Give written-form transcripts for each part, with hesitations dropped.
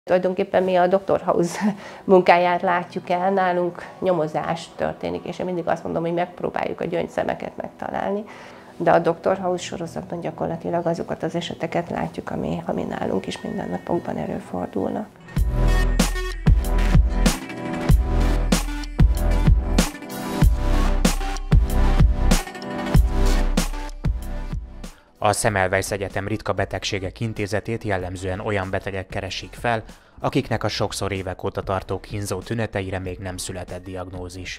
Tulajdonképpen mi a Dr. House munkáját látjuk el, nálunk nyomozás történik, és én mindig azt mondom, hogy megpróbáljuk a gyöngyszemeket megtalálni. De a Dr. House sorozaton gyakorlatilag azokat az eseteket látjuk, ami nálunk is mindennapokban előfordulnak. A Semmelweis Egyetem Ritka Betegségek Intézetét jellemzően olyan betegek keresik fel, akiknek a sokszor évek óta tartó kínzó tüneteire még nem született diagnózis.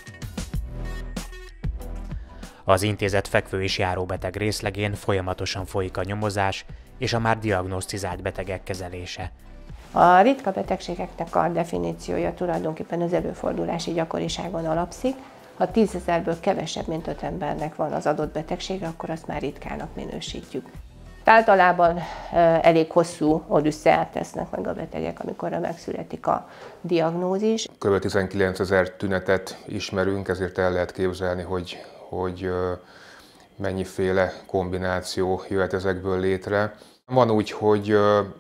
Az intézet fekvő és járóbeteg részlegén folyamatosan folyik a nyomozás és a már diagnosztizált betegek kezelése. A ritka betegségeknek a definíciója tulajdonképpen az előfordulási gyakoriságon alapszik. Ha 10 000-ből kevesebb, mint 5 embernek van az adott betegsége, akkor azt már ritkának minősítjük. Általában elég hosszú odüsszeát tesznek meg a betegek, amikor megszületik a diagnózis. Kb. 19 000 tünetet ismerünk, ezért el lehet képzelni, hogy mennyiféle kombináció jöhet ezekből létre. Van úgy, hogy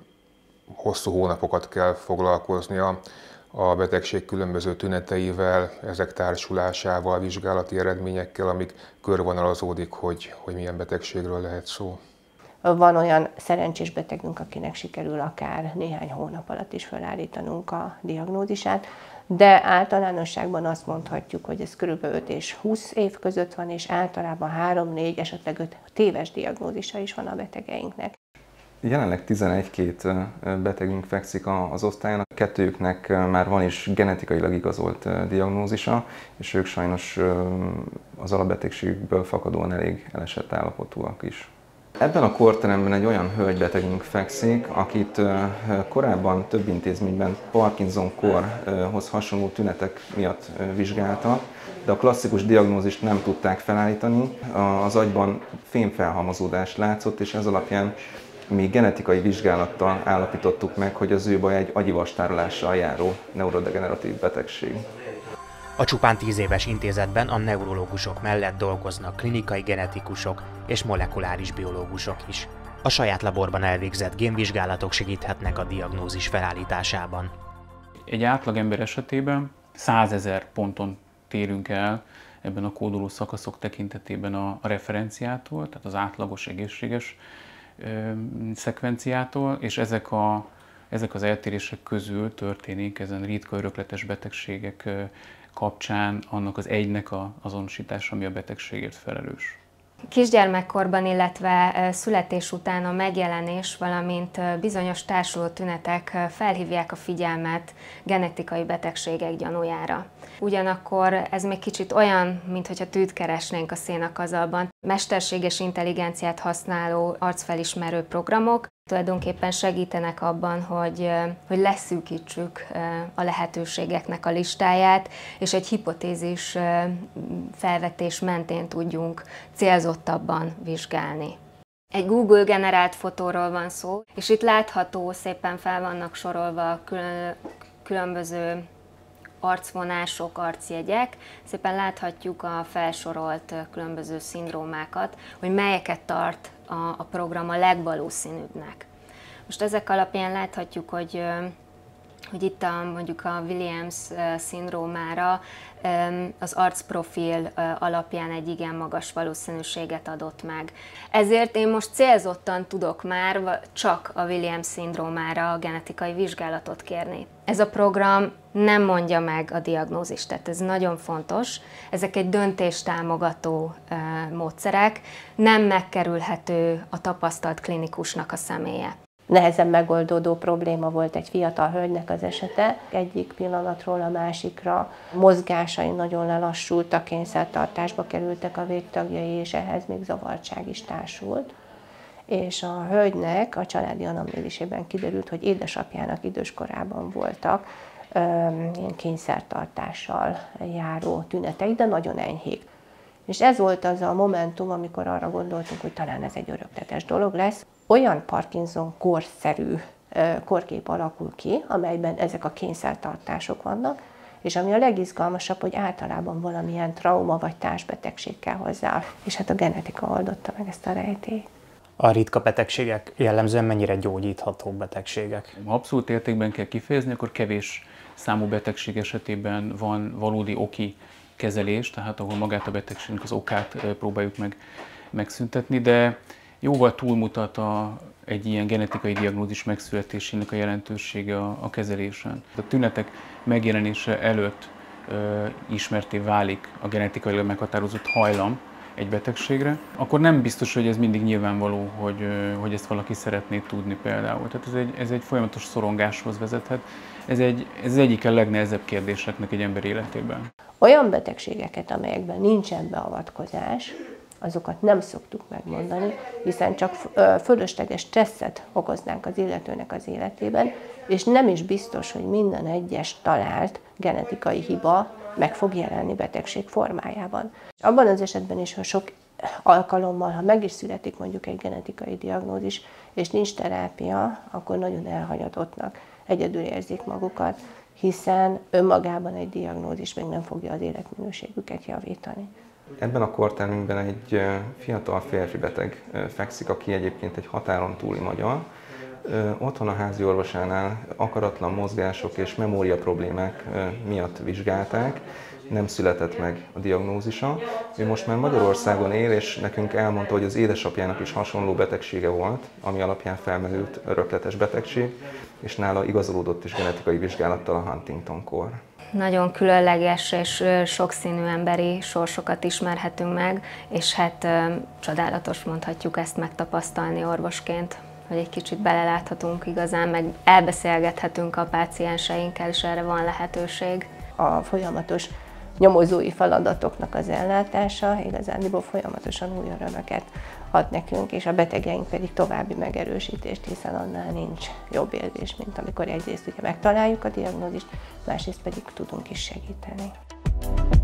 hosszú hónapokat kell foglalkoznia a betegség különböző tüneteivel, ezek társulásával, vizsgálati eredményekkel, amíg körvonalazódik, hogy milyen betegségről lehet szó. Van olyan szerencsés betegünk, akinek sikerül akár néhány hónap alatt is felállítanunk a diagnózisát, de általánosságban azt mondhatjuk, hogy ez kb. 5 és 20 év között van, és általában 3-4, esetleg 5 téves diagnózisa is van a betegeinknek. Jelenleg 11-2 betegünk fekszik az osztályon, kettőjüknek már van is genetikailag igazolt diagnózisa, és ők sajnos az alapbetegségükből fakadóan elég elesett állapotúak is. Ebben a korteremben egy olyan hölgybetegünk fekszik, akit korábban több intézményben Parkinson-korhoz hasonló tünetek miatt vizsgáltak, de a klasszikus diagnózist nem tudták felállítani. Az agyban fémfelhalmozódás látszott, és ez alapján mi genetikai vizsgálattal állapítottuk meg, hogy az ő baj egy agyivastárolással járó neurodegeneratív betegség. A csupán 10 éves intézetben a neurológusok mellett dolgoznak klinikai genetikusok és molekuláris biológusok is. A saját laborban elvégzett génvizsgálatok segíthetnek a diagnózis felállításában. Egy átlagember esetében 100 000 ponton térünk el ebben a kódoló szakaszok tekintetében a referenciától, tehát az átlagos egészséges szekvenciától, és ezek az eltérések közül történik ezen ritka örökletes betegségek kapcsán annak az egynek az azonosítása, ami a betegségért felelős. Kisgyermekkorban, illetve születés után a megjelenés, valamint bizonyos társuló tünetek felhívják a figyelmet genetikai betegségek gyanújára. Ugyanakkor ez még kicsit olyan, mintha tűt keresnénk a szénakazalban. Mesterséges intelligenciát használó arcfelismerő programok tulajdonképpen segítenek abban, hogy leszűkítsük a lehetőségeknek a listáját, és egy hipotézis felvetés mentén tudjunk célzottabban vizsgálni. Egy Google generált fotóról van szó, és itt látható, szépen fel vannak sorolva különböző arcvonások, arcjegyek. Szépen láthatjuk a felsorolt különböző szindrómákat, hogy melyeket tart a program a legvalószínűbbnek. Most ezek alapján láthatjuk, hogy itt mondjuk a Williams szindrómára az arcprofil alapján egy igen magas valószínűséget adott meg. Ezért én most célzottan tudok már csak a Williams szindrómára a genetikai vizsgálatot kérni. Ez a program nem mondja meg a diagnózist, tehát ez nagyon fontos. Ezek egy döntéstámogató módszerek, nem megkerülhető a tapasztalt klinikusnak a személye. Nehezen megoldódó probléma volt egy fiatal hölgynek az esete. Egyik pillanatról a másikra mozgásai nagyon lelassultak, kényszertartásba kerültek a végtagjai, és ehhez még zavartság is társult. És a hölgynek a családi anamnézisében kiderült, hogy édesapjának időskorában voltak ilyen kényszertartással járó tünetei, de nagyon enyhék. És ez volt az a momentum, amikor arra gondoltunk, hogy talán ez egy örökletes dolog lesz. Olyan Parkinson-korszerű korkép alakul ki, amelyben ezek a kényszertartások vannak, és ami a legizgalmasabb, hogy általában valamilyen trauma vagy társbetegség kell hozzá, és hát a genetika oldotta meg ezt a rejtélyt. A ritka betegségek jellemzően mennyire gyógyítható betegségek? Ha abszolút értékben kell kifejezni, akkor kevés számú betegség esetében van valódi oki kezelés, tehát ahol magát a betegségnek az okát próbáljuk megszüntetni, de jóval túlmutat egy ilyen genetikai diagnózis megszületésének a jelentősége a kezelésen. A tünetek megjelenése előtt ismertté válik a genetikailag meghatározott hajlam egy betegségre, akkor nem biztos, hogy ez mindig nyilvánvaló, hogy ezt valaki szeretné tudni például. Tehát ez egy folyamatos szorongáshoz vezethet. Ez az egyik a legnehezebb kérdéseknek egy ember életében. Olyan betegségeket, amelyekben nincsen beavatkozás, azokat nem szoktuk megmondani, hiszen csak fölösleges stresszet okoznánk az illetőnek az életében, és nem is biztos, hogy minden egyes talált genetikai hiba meg fog jelenni betegség formájában. Abban az esetben is, ha sok alkalommal, ha meg is születik mondjuk egy genetikai diagnózis, és nincs terápia, akkor nagyon elhagyadottnak, egyedül érzik magukat, hiszen önmagában egy diagnózis még nem fogja az életminőségüket javítani. Ebben a kortermünkben egy fiatal férfi beteg fekszik, aki egyébként egy határon túli magyar. Otthon a házi orvosánál akaratlan mozgások és memória problémák miatt vizsgálták, nem született meg a diagnózisa. Ő most már Magyarországon él, és nekünk elmondta, hogy az édesapjának is hasonló betegsége volt, ami alapján felmerült örökletes betegség, és nála igazolódott is genetikai vizsgálattal a Huntington-kór. Nagyon különleges és sokszínű emberi sorsokat ismerhetünk meg, és hát csodálatos, mondhatjuk ezt megtapasztalni orvosként, hogy egy kicsit beleláthatunk igazán, meg elbeszélgethetünk a pácienseinkkel, és erre van lehetőség. A folyamatos nyomozói feladatoknak az ellátása igazándiból folyamatosan új örömöket ad nekünk, és a betegeink pedig további megerősítést, hiszen annál nincs jobb érzés, mint amikor egyrészt ugye megtaláljuk a diagnózist, másrészt pedig tudunk is segíteni.